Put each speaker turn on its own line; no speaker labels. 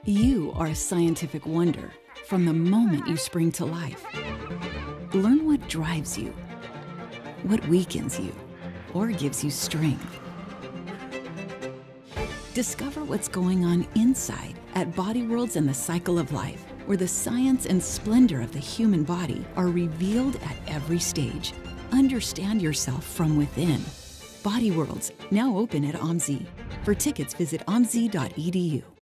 You are a scientific wonder from the moment you spring to life. Learn what drives you, what weakens you, or gives you strength. Discover what's going on inside at Body Worlds and the Cycle of Life, where the science and splendor of the human body are revealed at every stage. Understand yourself from within. Body Worlds, now open at OMSI. For tickets, visit omsi.edu.